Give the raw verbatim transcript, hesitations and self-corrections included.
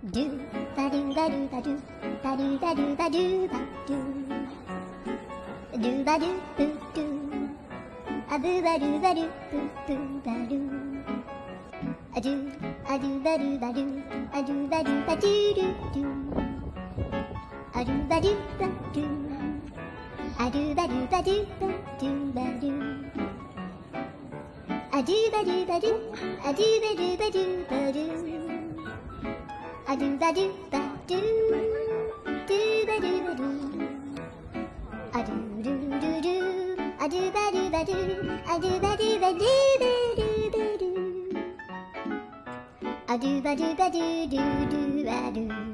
do ba do ba do ba do ba do ba do ba do ba do do ba do boo do a boo ba do ba do boo boo ba do a do a do ba do ba do a do ba do ba do do do a do ba do ba do a do ba do ba do ba do ba do a do ba do ba do a do ba do ba do ba do a do ba do ba do do ba do ba do a do do do do a do ba do ba do a do ba do ba do ba do ba do a do ba do ba do do do ba do.